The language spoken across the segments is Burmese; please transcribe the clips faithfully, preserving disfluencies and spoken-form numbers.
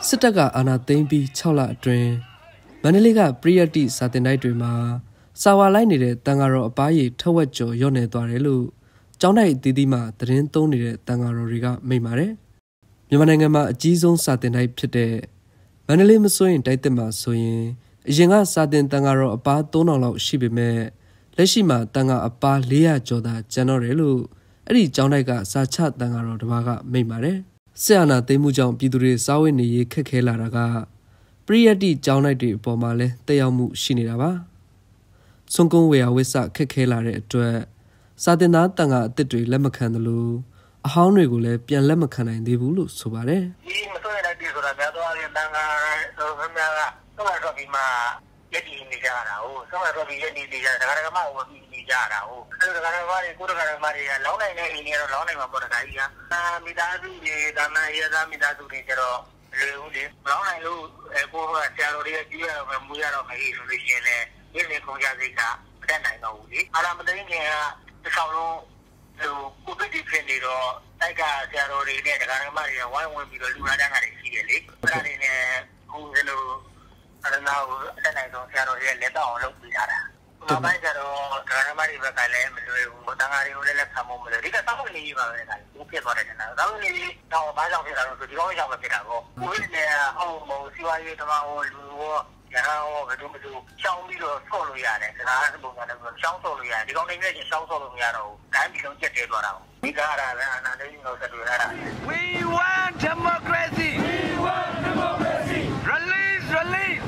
စစ်တပ်ကအာဏာသိမ်းပြီး၆လအတွင်းမန္တလေးကပရိယတ္တိစာတင်တိုက်တွေမှာစာဝါလိုက်နေတဲ့တန်ဃာတော်အပားရည်ထက်ဝက်ကျော်ရော့နေသွားတယ်လို့ကျောင်းတိုက်အသီးသီးမှာသတင်းသုံးနေတဲ့တန်ဃာတော်တွေကမိန့်ပါတယ်။မြန်မာနိုင်ငံမှာအကြီးဆုံးစာတင်တိုက်ဖြစ်တဲ့မန္တလေးမစိုးရင်တိုက်သစ်မှာဆိုရင်အရင်ကစာတင်တန်ဃာတော်အပားသုံးထောင်လောက်ရှိပေမဲ့လက်ရှိမှာတန်ဃာအပားလေးရာကျော်သာကျန်တော့တယ်လို့အဲ့ဒီကျောင်းတိုက်ကစာချတန်ဃာတော်တစ်ပါးကမိန့်ပါတယ်။စစ်အာဏာသိမ်းမှုကြောင့်ပြည်သူတွေစားဝတ်နေရေးခက်ခဲလာတာကပရိယတ္တိကျောင်းတိုက်တွေအပေါ်မှာလည်းတက်ရောက်မှုရှိနေတာပါ။ဆွန်ကုန်းဝေယဝိဆခက်ခဲလာတဲ့အတွက်စာတင်သားတန်ဃာအသစ်တွေလက်မခံသလိုအဟောင်းတွေကိုလည်းပြန်လက်မခံနိုင်သေးဘူးလို့ဆိုပါတယ်။ဒီမစိုးရတဲ့ပြည်ဆိုတာများတော့တန်ဃာတော်များများကတော့တော့ဒီမှာယက်တီနေကြတာဟုတ်။ဆောင်းရတော့ဒီယက်တီနေကြတာဒါကကမှဝင်ပြီးနေကြတာဟုတ်။အဲ့ဒါကလည်းဘာတွေကိုတကယ်မှတွေလောင်းနိုင်တဲ့အိမ်တွေတော့လောင်းနိုင်မှာပေါ့တခါကြီးက။အာမိသားစုတွေဒါမှရဲသားမိသားစုတွေကျတော့လေဦးလေလောင်းနိုင်လို့အဲကိုကဆရာတော်တွေကကြည့်ရတော့မူရတော့မကြီးဆိုလို့ရှိရင်လည်းဒီနေ့ကုန်ကြစိတ်ကမတတ်နိုင်တော့ဘူးလေ။အာရမသိခင်ကတစ်ဆောင်လုံးဟိုကိုပိတိဖြစ်နေတော့တိုက်ကဆရာတော်တွေနဲ့ဒကာဒကမတွေဝိုင်းဝင်ပြီးတော့လူလာတန်းကတွေရှိတယ်လေ။အဲ့ဒါတွေနဲ့ဟိုလိုအဲ့ဒါကိုအတက်နိုင်ဆုံးဆရာတော်တွေလက်တော့အောင်လုပ်ပေးတာ။နောက်ပိုင်းကျတော့ဒကာဒကမတွေဘက်ကလည်းမလွယ်ဘူး။တန်ဃာတွေကိုလည်းလက်ခံဖို့မလွယ်။ဒီကသောက်နေကြီးပါပဲဒါ။ဘူးဖြစ်သွားတယ်ကျန်တာ။သောက်နေကြီးတော့ဘာကြောင့်ဖြစ်တာလဲဆိုဒီကောင်းကြောင့်ပဲဖြစ်တာပေါ့။ကိုယ်နဲ့ဟောမဟုတ်စီဝါရေးတမဟောလူဟောရဟန်းဟောဘယ်လိုမလို့ရှောင်းပြီးတော့ဆော့လို့ရတယ်။ဒါကပုံစံနဲ့ရှောင်းဆော့လို့ရတယ်။ဒီကောင်းနေနဲ့ရှောင်းဆော့လို့မရတော့ဘူး။တိုင်းပြည်လုံးကျက်တဲသွားတာ။ဒီကားရတာအနာလေးမျိုးဆက်တွေ့ရတာ။ We want democracy. We want democracy. Release, release.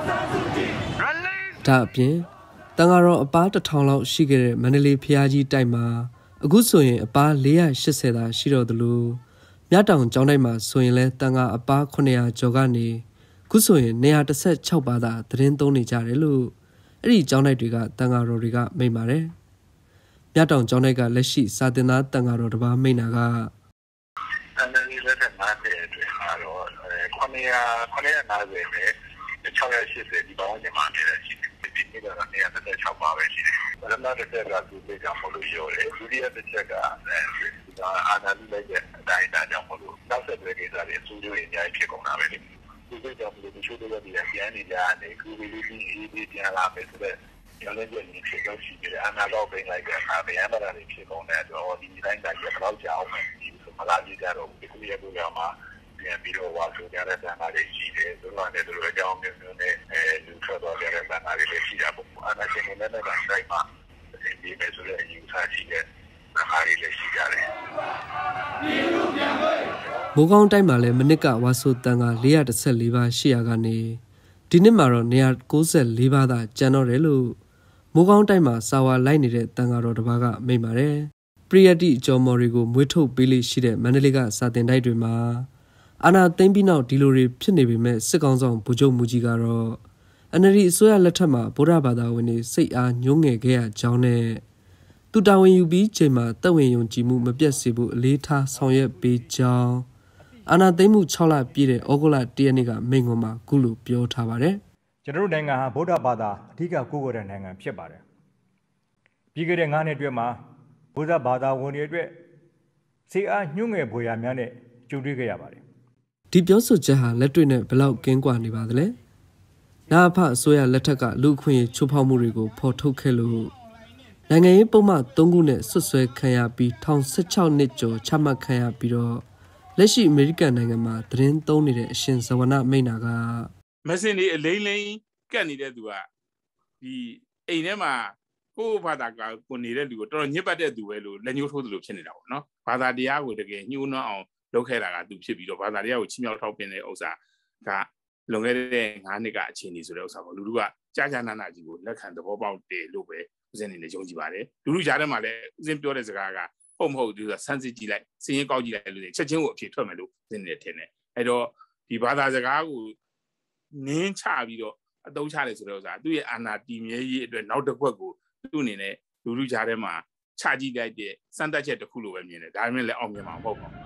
Release. ဒါအပြင်တန်ဃာတော်အပားတစ်ထောင်လောက်ရှိခဲ့တဲ့မန္တလေးဖျားကြီးတိုက်မှာအခုဆိုရင်အပားလေးရာရှစ်ဆယ်သာရှိတော့သလိုမြတောင်ကျောင်းတိုက်မှာဆိုရင်လဲတန်ဃာအပားခုနှစ်ရာကျော်ကနေအခုဆိုရင်နေရာတစ်ဆက်၆ပါးသာသတင်းသုံးနေကြတယ်လို့အဲ့ဒီကျောင်းတိုက်တွေကတန်ဃာတော်တွေကမိန့်ပါတယ်မြတောင်ကျောင်းတိုက်ကလက်ရှိစာတင်သားတန်ဃာတော်တစ်ပါးမိန့်တာကအန်ဒီလက်ထက်မှာတဲ့အတွင်းမှာတော့ခုနှစ်ရာခုနှစ်ရာနားပဲ၆ရာရှစ်ဆယ်ဒီပေါင်းညမှာနေတယ်ရှိတယ်ဒီနေ့ကတော့နေရာတစ်ဆက်၆ပါးပဲရှိတယ်ပထမတစ်ဆက်ကသူ့ကမလို့ရောတယ်ဒုတိယတစ်ချက်ကအာနာလူလိုက်တဲ့အတိုင်းအတာကြောင့်မလို့နောက်ဆက်တွဲကိစ္စတွေအစိုးရအများကြီးဖြစ်ကုန်တာပဲလေဒီကိစ္စမျိုးတချို့တွေပြန်နေကြတယ်ကူပြီးပြီးအေးပြီးပြန်လာမယ်ဆိုတော့ရလဒ်တွေဖြစ်တော့ရှိတယ်အာနာတော့ပြင်လိုက်တဲ့အခါဗျာမလာတွေဖြစ်ကုန်တဲ့တော့ဒီတိုင်းတိုင်းကဘယ်တော့ကြာအောင်မယ်ဒီလိုမလာကြကြတော့ဒီကုရကူရမှာပြန်ပြီးတော့ဝါဆိုကြတဲ့တန်ခါတွေရှိတယ်ဆိုတော့လည်းတို့အကြောင်းမျိုးမျိုးနဲ့အဲလူထွက်သွားကြတဲ့တန်ခါတွေလည်းရှိတာပေါ့အာနာရှင်နဲ့လည်းတိုင်းမှာဒီမဲ့ဆိုတဲ့အယူဆရှိတဲ့တန်ခါတွေလည်းရှိကြတယ်မိုးကောင်းတိုင်းမှာလည်းမနစ်ကဝါဆိုတန်ခါလေးရာတစ်ဆက်လေးပါးရှိရာကနေဒီနှစ်မှာတော့နေရာ၉၄ပါးသာကျန်တော့တယ်လို့မိုးကောင်းတိုင်းမှာစာဝါလိုက်နေတဲ့တန်ဃာတော်တစ်ပါးကမိန့်ပါတယ်ပရိယတ္တိအကျော်မော်တွေကိုမွေးထုတ်ပေးလိရှိတဲ့မန္တလေးကစာတင်တိုက်တွေမှာအာဏာသိမ်းပြီးနောက်ဒီလိုတွေဖြစ်နေပေမဲ့စစ်ကောင်ဆောင်ဗိုလ်ချုပ်မူကြီးကတော့အန်အယ်လ်ဒီအစိုးရလက်ထက်မှာဗုဒ္ဓဘာသာဝင်တွေစိတ်အားညှိုးငယ်ခဲ့ရကြောင်းနဲ့သူတာဝန်ယူပြီးချိန်မှာတပ်ဝင်ယုံကြည်မှုမပြတ်စေဖို့အလေးထားဆောင်ရွက်ပေးကြောင်းအာဏာသိမ်းမှု၆လပြည့်တဲ့ဩဂုတ်လ၁ရက်နေ့ကမိန့်ခွန်းမှာခုလိုပြောထားပါတယ်ကျွန်တော်တို့နိုင်ငံဟာဗုဒ္ဓဘာသာအဓိကကိုးကွယ်တဲ့နိုင်ငံဖြစ်ပါတယ်ပြီးခဲ့တဲ့၅နှစ်အတွင်းမှာဗုဒ္ဓဘာသာဝင်တွေအတွက်စိတ်အားညှိုးငယ်ဖွယ်ရာများနဲ့ကြုံတွေ့ခဲ့ရပါတယ်ဒီပြောဆိုချက်ဟာလက်တွေ့နဲ့ဘယ်လောက်ကင်းကွာနေပါသလဲနာအဖအစိုးရလက်ထက်ကလူအခွင့်အရေးချိုးဖောက်မှုတွေကိုဖော်ထုတ်ခဲ့လို့နိုင်ငံရေးပုံမှန်၃ခုနဲ့ဆွဆွဲခံရပြီးထောင်၁၆နှစ်ကျော်ချမှတ်ခံရပြီးတော့လက်ရှိအမေရိကန်နိုင်ငံမှာသတင်းသုံးနေတဲ့အရှင်ဇဝနမိန့်နာကမစင်ဒီအလိမ့်လိမ့်ကတ်နေတဲ့သူကဒီအိမ်ထဲမှာကိုယ့်ဘာသာကကိုနေတဲ့လူကိုတော်တော်ညစ်ပတ်တဲ့သူပဲလို့လက်ညှိုးထိုးသလိုဖြစ်နေတာပေါ့နော်ဘာသာတရားကိုတကယ်ညှိုးနှောင်းအောင်လုပ်ခဲ့တာကသူဖြစ်ပြီးတော့ဘာသာတရားကိုချီးမြှောက်ထောက်ပံ့တဲ့ဥစ္စာကလွန်ခဲ့တဲ့၅နှစ်ကအခြေအနေဆိုတဲ့ဥစ္စာပေါ့လူလူကကြာကြာနာနာကြီးကိုလက်ခံသဘောပေါက်တယ်လို့ပဲဦးစင်းနေနဲ့ယုံကြည်ပါတယ်လူလူကြားထဲမှာလည်းဦးစင်းပြောတဲ့စကားကဟုတ်မဟုတ်ဒီဆိုတာစမ်းစစ်ကြည့်လိုက်စည်ရင်ကောက်ကြည့်လိုက်လို့ချက်ချင်းကိုအဖြေထွက်မယ်လို့ဦးစင်းနေထင်တယ်အဲ့တော့ဒီဘာသာစကားကိုနင်းချပြီးတော့အသုံးချတယ်ဆိုတဲ့ဥစ္စာသူ့ရဲ့အာဏာတည်မြဲရေးအတွက်နောက်တစ်ခွက်ကိုသူ့အနေနဲ့လူလူကြားထဲမှာချကြည့်လိုက်တဲ့စမ်းသပ်ချက်တစ်ခုလိုပဲမြင်တယ်ဒါပေမဲ့လည်းအောင်မြင်မှာမဟုတ်ပါဘူး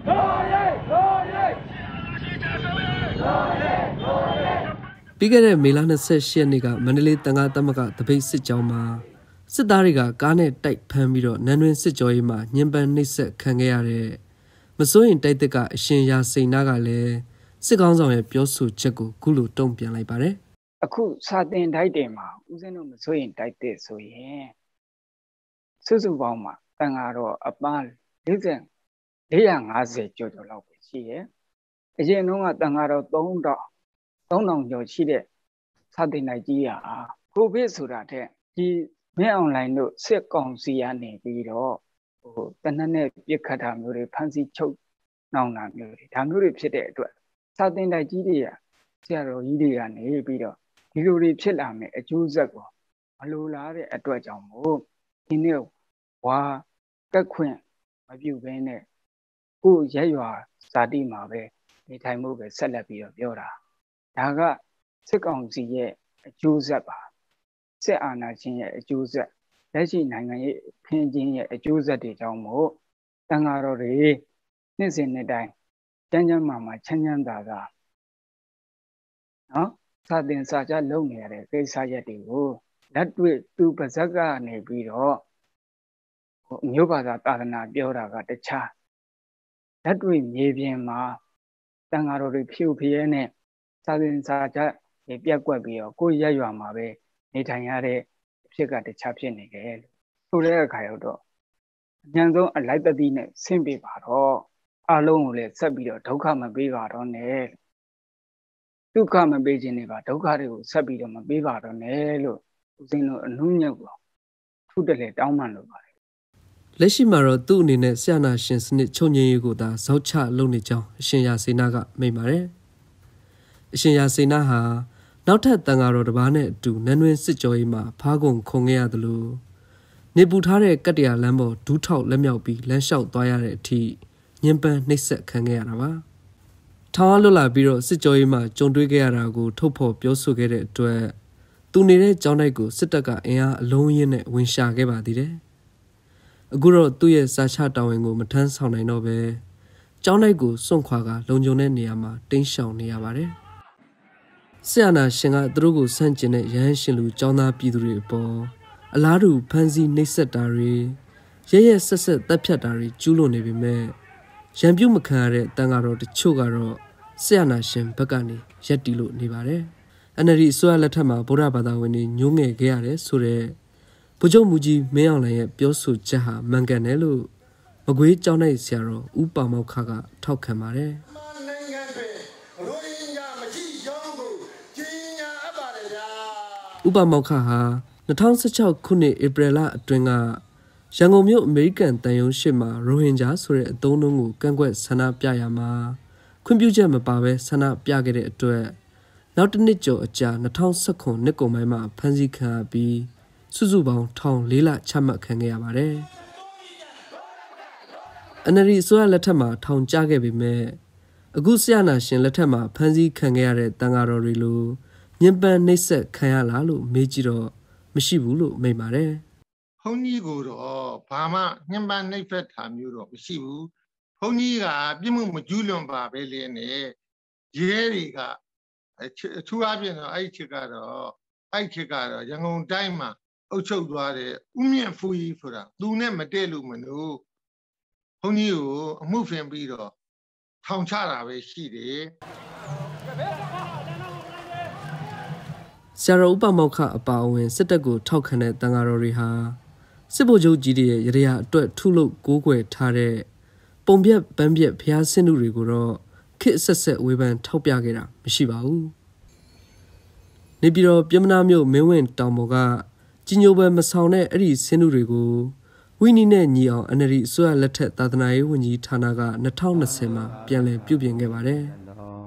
ပြီးခဲ့တဲ့မေလ၂၈ရက်နေ့ကမန္တလေးတန်ခါသမဂ္ဂတပိတ်စစ်ကြောင်းမှာစစ်သားတွေကကားနဲ့တိုက်ဖမ်းပြီးတော့နန်းတွင်းစစ်ကြောရေးမှာညှဉ်းပန်းနှိပ်စက်ခံခဲ့ရတဲ့မစိုးရင်တိုက်တက်ကအရှင်ရာစိန်နာကလည်းစစ်ကောင်းဆောင်ရဲ့ပြောဆိုချက်ကိုခုလိုတုံ့ပြန်လိုက်ပါတယ်အခုစာတင်တိုက်တယ်မှာဦးစင်းတို့မစိုးရင်တိုက်တဲ့ဆိုရင်စုစုပေါင်းမှာတန်ဃာတော်အပန်း၄၀ ၄၅၀ကျော်ကျော်လောက်ပဲရှိရဲ့အရင်တုန်းကတန်ဃာတော်၃ထောင်၃ထောင်ကျော်ရှိတဲ့စာတင်တိုက်ကြီးဟာကိုဗစ်ဆိုတာတဲ့ဒီမင်းအွန်လိုင်းတို့စစ်ကောင်စီကနေပြီးတော့ဟိုတနက်နဲ့ပြစ်ခတ်တာမျိုးတွေဖမ်းဆီးချုပ်နှောင်တာမျိုးတွေဒါမျိုးတွေဖြစ်တဲ့အတွက်စာတင်တိုက်ကြီးတွေကဆရာတော်ကြီးတွေကနေပြီးတော့ဒီလိုတွေဖြစ်လာမယ်အကျိုးဆက်ကိုမလိုလားတဲ့အတွက်ကြောင့်မို့ဒီနေ့ဝါတက်ခွင့်မပြုဘဲနဲ့ကိုရက်ရွာဇာတိမှာပဲနေထိုင်မှုပဲဆက်လက်ပြီးတော့ပြောတာဒါကစစ်ကောင်စီရဲ့အကျိုးဆက်ပါစစ်အာဏာရှင်ရဲ့အကျိုးဆက်လက်ရှိနိုင်ငံရေးခင်းကျင်းရဲ့အကျိုးဆက်တွေကြောင့်မို့တန်ဃာတော်တွေနေ့စဉ်နေ့တိုင်းကျန်းကျန်းမာမာချမ်းချမ်းသာသာနော်စာတင်စာကြလုပ်နေရတဲ့ကိစ္စရက်တွေကိုလက်တွေ့သူပါဇက်ကနေပြီးတော့မျိုးဘာသာသာသနာပြောတာကတခြားလက်တွေ့မြေပြင်မှာတန်ဃာတော်တွေဖြူဖြဲနဲ့စာတင်စာကြပြက်ကွက်ပြီးတော့ကိုယ်ရက်ရွာမှာပဲနေထိုင်ရတဲ့အဖြစ်ကတခြားဖြစ်နေတယ်လို့ဆိုတဲ့အခါရောက်တော့အញ្ញံဆုံးအလိုက်တတိနဲ့ဆင့်ပေးပါတော့အလုံးကိုလည်းဆက်ပြီးတော့ဒုက္ခမပေးပါတော့နဲ့ဒုက္ခမပေးခြင်းတွေပါဒုက္ခတွေကိုဆက်ပြီးတော့မပေးပါတော့နဲ့လို့ဦးဇင်းတို့အနှုံးညုတ်ကိုထုတလေတောင်းပန်လိုပါတယ်လက်ရှိမှာတော့သူ့အနေနဲ့ဆရာနာရှင်စနစ်ချုပ်ငြိမ်းရေးကိုသာဇောက်ချလုပ်နေကြောင်းအရှင်ရာစေနာကမိန့်ပါတယ်အရှင်ရာစေနာဟာနောက်ထပ်တန်ဃာတော်တစ်ပါးနဲ့အတူနန်းတွင်စစ်ကြောရေးမှာဖားကုန်ခုံခဲ့ရသလိုနေပူထားတဲ့ကတ္တရာလမ်းပေါ်ဒူးထောက်လက်မြောက်ပြီးလမ်းလျှောက်သွားရတဲ့အထိညှဉ်းပန်းနှိပ်စက်ခံခဲ့ရတာပါထောင်အားလွတ်လာပြီးတော့စစ်ကြောရေးမှာကြုံတွေ့ခဲ့ရတာကိုထုတ်ဖော်ပြောဆိုခဲ့တဲ့အတွက်သူနေတဲ့ကျောင်းတိုက်ကိုစစ်တပ်ကအင်အားအလုံးရင်းနဲ့ဝင်ရှာခဲ့ပါသေးတယ်အခုတော့သူ့ရဲ့စာချတာဝန်ကိုမထမ်းဆောင်နိုင်တော့ပဲကျောင်းတိုက်ကိုစွန့်ခွာကလုံခြုံတဲ့နေရာမှာတင်းရှောင်နေရပါတယ်ဆရာနာရှင်ကသူတို့ကိုဆန့်ကျင်တဲ့ရဟန်းရှင်လူကျောင်းသားပြည်သူတွေအပေါ်အလားတူဖမ်းဆီးနှိပ်စက်တာတွေရဲရဲဆက်ဆက်တပ်ဖြတ်တာတွေကျူးလွန်နေပေမဲ့ရံပြုတ်မခံရတဲ့တန်ဃာတော်တချို့ကတော့ဆရာနာရှင်ဘက်ကနေရက်တီလို့နေပါတယ်။ အန် အယ် ဒီ အစိုးရလက်ထက်မှာဗုဒ္ဓဘာသာဝင်တွေညှိုးငယ်ခဲ့ရတယ်ဆိုတဲ့ဗိုလ်ချုပ်မူကြီးမင်းအောင်လှိုင်ရဲ့ပြောဆိုချက်ဟာမှန်ကန်တယ်လို့မကွေးကျောင်းတိုက်ဆရာတော်ဦးပါမောက္ခကထောက်ခံပါတယ်။ဥပမောက္ခဟာ၂၀၁၆ခုနှစ်ဧပြီလအတွင်းကရန်ကုန်မြို့အမေရိကန်တန်ယုံရှိမှာရိုဟင်ဂျာဆိုတဲ့အသုံးအနှုန်းကိုကန့်ကွက်ဆန္ဒပြရမှာခွင့်ပြုချက်မပါဘဲဆန္ဒပြခဲ့တဲ့အတွက်နောက်တစ်နှစ်ကျော်အကြာ၂၀၁၇နှစ်ကုန်ပိုင်းမှာဖမ်းဆီးခံရပြီးစုစုပေါင်းထောင်၄လချမှတ်ခံခဲ့ရပါတယ်။ အန် အယ် ဒီ အစိုးရလက်ထက်မှာထောင်ကျခဲ့ပေမဲ့အခုဆရာနာရှင်လက်ထက်မှာဖမ်းဆီးခံခဲ့ရတဲ့တန်ဃာတော်တွေလိုညှဉ်းပန်းနှိပ်စက်ခံရလားလို့မေးကြည့်တော့မရှိဘူးလို့မိန့်ပါတယ်။ဘုန်းကြီးကိုတော့ဘာမှညှဉ်းပန်းနှိပ်စက်တာမျိုးတော့မရှိဘူး။ဘုန်းကြီးကပြစ်မှုမကျူးလွန်ပါပဲလေနဲ့ရဲတွေကအထူးအပြင်တော့အဲ့ချစ်ကတော့အဲ့ချစ်ကတော့ရန်ကုန်တိုင်းမှာအုပ်ချုပ်သွားတဲ့ဥမြင့်ဖူကြီးဆိုတာသူနဲ့မတည့်လို့မလို့ဘုန်းကြီးကိုအမှုဖင်ပြီးတော့ထောင်ချတာပဲရှိတယ်။ဆရာတော်ဥပမောက္ခအပါအဝင်စစ်တပ်ကိုထောက်ခံတဲ့တန်ဃာတော်တွေဟာစစ်ဗိုလ်ချုပ်ကြီးတွေရဲ့ရရအတွက်ထုလို့ကိုးကွယ်ထားတဲ့ပုံပြက်ပန်းပြက်ဖျားဆင်းသူတွေကိုတော့ခေတ်ဆက်ဆက်ဝေဖန်ထောက်ပြခဲ့တာမရှိပါဘူး။နေပြည်တော်ပြမနာမြို့မင်းဝင်တောင်ပေါ်ကကြီးညိုပွဲမဆောင်တဲ့အဲ့ဒီဆင်းသူတွေကိုဝိနည်းနဲ့ညီအောင် အန် အယ် ဒီ အစိုးရလက်ထက်သာသနာရေးဝန်ကြီးဌာနက၂၀၂၀မှာပြန်လည်ပြုပြင်ခဲ့ပါတယ်။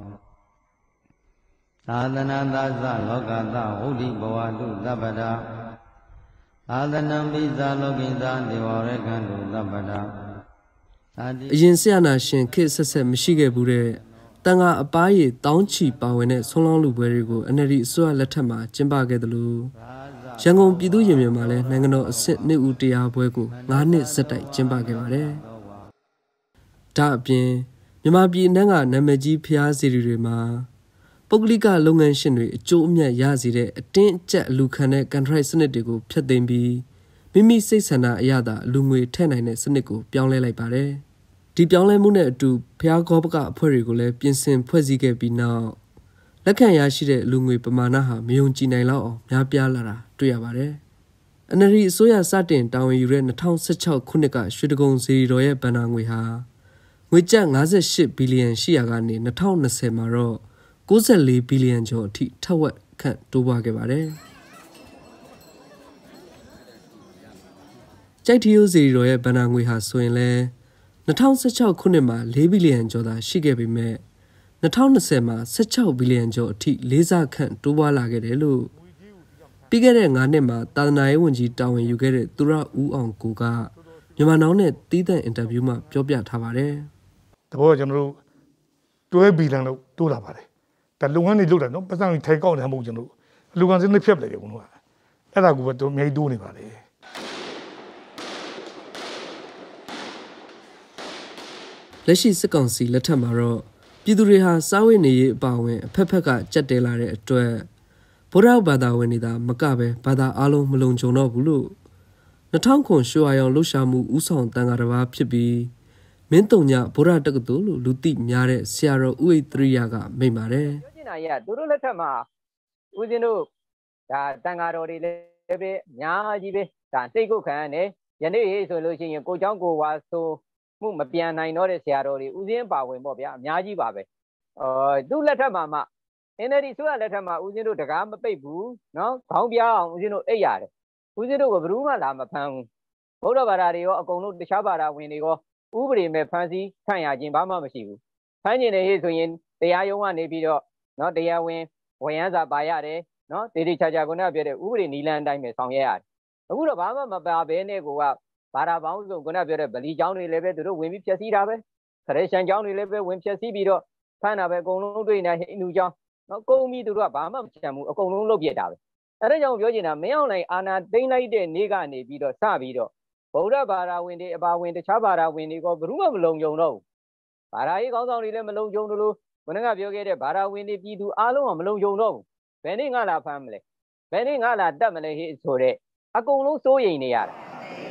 သာသနာသသလောကသဝုဒ္ဓိဘဝတုသဗ္ဗတာသာသနံပိသလောကိသဒေဝရကံတုသဗ္ဗတာအရင်ဆရာနာရှင်ခေတ်ဆက်ဆက်မရှိခဲ့ဘူးတဲ့တန်ဃာအပားရည်တောင်းချီပါဝင်တဲ့ဆွမ်းလောင်းလူပွဲတွေကို အန် အယ် ဒီ အစိုးရလက်ထက်မှာကျင်းပခဲ့တယ်လို့ရန်ကုန်ပြည်သူ့ရင်ပြင်မှာလည်းနိုင်ငံတော်အဆင့်နှစ်ဦးတရားပွဲကို၅နှစ်ဆက်တိုက်ကျင်းပခဲ့ပါတယ်။ဒါအပြင်မြန်မာပြည်အနှံ့ကနာမည်ကြီးဖျားစီတွေမှာပုဂ္ဂလိကလုပ်ငန်းရှင်တွေအကျိုးအမြတ်ရစေတဲ့အတင်းအကျပ်အလူခံတဲ့ကန်ထရိုက်စနစ်တွေကိုဖျက်သိမ်းပြီးမိမိစိတ်ဆန္ဒအရသာလူငွေထည့်နိုင်တဲ့စနစ်ကိုပြောင်းလဲလိုက်ပါတယ်။ဒီပြောင်းလဲမှုနဲ့အတူဖျားကောပကအဖွဲ့တွေကိုလည်းပြင်ဆင်ဖွဲ့စည်းခဲ့ပြီးနောက်လက်ခံရရှိတဲ့လူငွေပမာဏဟာမယုံကြည်နိုင်လောက်အောင်များပြားလာတာတွေ့ရပါတယ်။ အန် အယ် လ် ဒီ အစိုးရစတင်တာဝန်ယူတဲ့၂၀၁၆ခုနှစ်ကရွှေတကုံစေရီတော်ရဲ့ဘဏ္ဍာငွေဟာငွေကျပ်၅၈ဘီလီယံရှိရာကနေ၂၀၂၀မှာတော့၉၄ဘီလီယံကျော်အထိထက်ဝက်ခန့်တိုးပွားခဲ့ပါတယ်။ကြိုက်ထီယိုးစေရီတော်ရဲ့ဘဏ္ဍာငွေဟာဆိုရင်လည်း၂၀၁၆ခုနှစ်မှာ၄ဘီလီယံကျော်သာရှိခဲ့ပေမဲ့၂၀၂၀မှာ၁၆ဘီလီယံကျော်အထိလေးဆခန့်တိုးပွားလာခဲ့တယ်လို့ပြီးခဲ့တဲ့၅နှစ်မှာသာသနာရေးဝန်ကြီးတာဝန်ယူခဲ့တဲ့သူရဦးအောင်ကိုကမြန်မာနောင်နဲ့တီးသန့်အင်တာဗျူးမှာပြောပြထားပါတယ်။တဘောကျွန်တော်တို့တွဲဘီလန်လို့တိုးလာပါတယ်။ဒါလုပ်ငန်းတွေလုပ်တယ်နော်ပတ်စံထိုင်ကောက်တယ်မဟုတ်ကျွန်တော်တို့လူကန်စင်းတွေဖြတ်ပလိုက်တယ်ဘုံတို့ကအဲ့ဒါကိုပဲတို့အများကြီးတိုးနေပါလေ။လက်ရှိစစ်ကောင်စီလက်ထက်မှာတော့ပြည်သူတွေဟာစားဝတ်နေရေးအပါအဝင်အဖက်ဖက်ကကြက်တဲလာတဲ့အတွက်ဗုဒ္ဓဘာသာဝင်တွေသာမကပဲဘာသာအလုံးမလုံခြုံတော့ဘူးလို့၂၀၀၀ရွှေဝါရောင်လှူရှာမှုဦးဆောင်တန်ခါတစ်ပါးဖြစ်ပြီးမင်းတုံညဗုဒ္ဓတက္ကသိုလ်လို့လူသိများတဲ့ဆရာတော်ဦးအိတ်သရိယကမိန့်ပါတယ်ပြောချင်တာကြီးကသူတို့လက်ထက်မှာဦးဇင်းတို့ဒါတန်ခါတော်တွေလည်းပဲအများကြီးပဲဒါစိတ်ကိုခံရတယ်ယနေ့ဆိုလို့ရှိရင်ကိုเจ้าကိုဝါဆိုမှုမပြန်နိုင်တော့တဲ့ဆရာတော်တွေဦးဇင်းပါဝင်ပေါ့ဗျာအများကြီးပါပဲအော်သူ့လက်ထက်မှာမှအင်ဒီ ဆိုရလက်ထက်မှာဦးဇင်းတို့တကားမပိတ်ဘူးနော်ခေါင်းပြားအောင်ဦးဇင်းတို့အိပ်ရတယ်ဦးဇင်းတို့ကဘယ်သူမှလာမဖမ်းဘူးဗုဒ္ဓဘာသာတွေရောအကုန်လုံးတခြားဘာသာဝင်တွေရောဥပဒေမဲ့ဖမ်းဆီးခံရခြင်းဘာမှမရှိဘူးဖမ်းကျင်နေဟေ့ဆိုရင်တရားရုံးကနေပြီးတော့နော်တရားဝင်ဝရမ်းစာပါရတယ်နော်တေတေချာချာခုနကပြောတဲ့ဥပဒေနီလန်းအတိုင်းပဲဆောင်ရွက်ရတယ်အခုတော့ဘာမှမပါဘဲနဲ့ကိုကဘာသာပေါင်းစုံခုနပြောတဲ့ဗလီကျောင်းတွေလည်းပဲသူတို့ဝင်ပြီးဖျက်ဆီးတာပဲခရစ်ယာန်ကျောင်းတွေလည်းပဲဝင်ဖျက်ဆီးပြီးတော့ဖမ်းတာပဲအကုန်လုံးတွေ့နေဟိန္ဒူကျောင်းနော်ကုန်းပြီးသူတို့ကဘာမှမချမ်းဘူးအကုန်လုံးလုပ်ပြတာပဲအဲဒါကြောင့်ပြောချင်တာမင်းအောင်နိုင်အာနာသိမ့်လိုက်တဲ့နေ့ကနေပြီးတော့စပြီးတော့ဗုဒ္ဓဘာသာဝင်တွေအပါဝင်တခြားဘာသာဝင်တွေကဘယ်သူမှမလုံခြုံတော့ဘူးဘာသာရေးကောင်းဆောင်တွေလည်းမလုံခြုံဘူးလို့ခုနကပြောခဲ့တဲ့ဘာသာဝင်တွေပြည်သူအားလုံးကမလုံခြုံတော့ဘူးဘယ်နေ့ငါလာဖမ်းမလဲဘယ်နေ့ငါလာတတ်မလဲဟိဆိုတဲ့အကုန်လုံးစိုးရိမ်နေရတယ်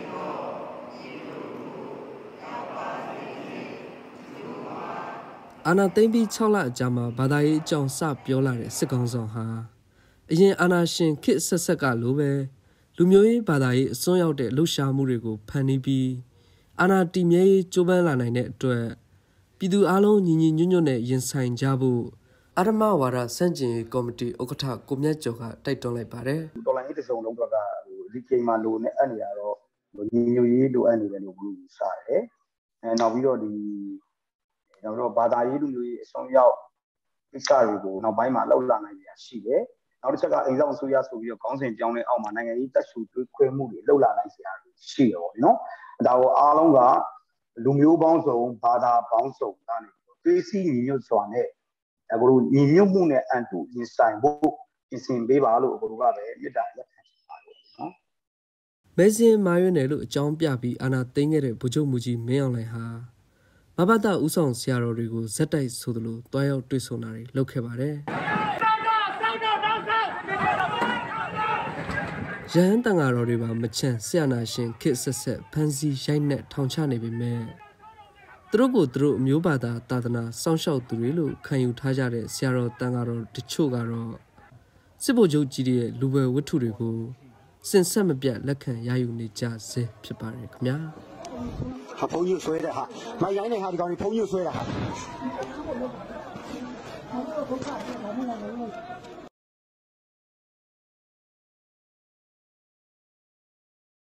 အာနာသိမ့်ပြီး၆လအကြာမှာဘာသာရေးအကြောင်းစပြောလာတဲ့စစ်ကောင်ဆောင်ဟာအရင်အာနာရှင်ခေတ်ဆက်ဆက်ကလိုပဲလူမျိုးရေးဘာသာရေးအစွန်းရောက်တဲ့လှုပ်ရှားမှုတွေကိုဖန်တီးပြီးအာနာတီမြဲရေးကြိုးပမ်းလာနိုင်တဲ့အတွက်ပြည်သူအလုံးညီညီညွတ်ညွတ်နဲ့ရင်ဆိုင်ကြဖို့အာရမဝါဒစန့်ကျင်ရေးကော်မတီဥက္ကဋ္ဌကိုမြတ်ကျော်ကတိုက်တွန်းလိုက်ပါတယ်။တော်လိုင်းရေးတစုံလုံးတော့ကဒီချိန်မှာလိုနဲ့အဲ့နေတာတော့ညီညွတ်ရေးလိုအပ်နေတယ်လို့ပြောလို့စားတယ်။အဲနောက်ပြီးတော့ဒီနောက်တော့ဘာသာရေးလူမျိုးရေးအစွန်းရောက်ကိစ္စတွေကိုနောက်ပိုင်းမှာလှုပ်လာနိုင်ရရှိတယ်။နောက်တစ်ချက်ကအိမ်ဆောင်အစိုးရဆိုပြီးတော့ခေါင်းစဉ်ပြောင်းလဲအောင်မှာနိုင်ငံရေးတက်ဆူတွေးခွဲမှုတွေလှုပ်လာနိုင်စရာရှိတယ်ပေါ့နော်။ဒါကိုအားလုံးကလူမျိုးပေါင်းစုံဘာသာပေါင်းစုံကနေသွေးစည်းညီညွတ်စွာနဲ့အခုလိုညီညွတ်မှုနဲ့အန်တူရင်ဆိုင်ဖို့ပြင်ဆင်ပေးပါလို့အခုကပဲမေတ္တာရက်ခံပါတယ်နော်။မဲစင်မာရွနယ်လို့အကြောင်းပြပြီးအာနာသိမ်းခဲ့တဲ့ဗိုလ်ချုပ်မူကြီးမင်းအောင်လှိုင်ဟာမဘတာဦးဆောင်ဆရာတော်တွေကိုဇက်တိုက်ဆိုသလိုတွားရောက်တွေ့ဆုံတာတွေလုပ်ခဲ့ပါတယ်။ရဟန်းတန်ဃာတော်တွေပါမချမ်းဆရာနာရှင်ခေတ်ဆက်ဆက်ဖန်စီရိုက်နှက်ထောင်ချနေပေမဲ့သူတို့ကိုသူတို့အမျိုးဘာသာသာသနာစောင့်ရှောက်သူတွေလို့ခံယူထားကြတဲ့ဆရာတော်တန်ဃာတော်တချို့ကတော့စစ်ဗိုလ်ချုပ်ကြီးရဲ့လူပဲဝတ္ထုတွေကိုစင်ဆက်မပြတ်လက်ခံရယူနေကြစေဖြစ်ပါတယ်ခင်ဗျာဟာဘုန်းကြီးဆွဲတဲ့ဟာမရိုင်းတဲ့ဟာဒီကောင်ကြီးဘုန်းကြီးဆွဲတာဟာ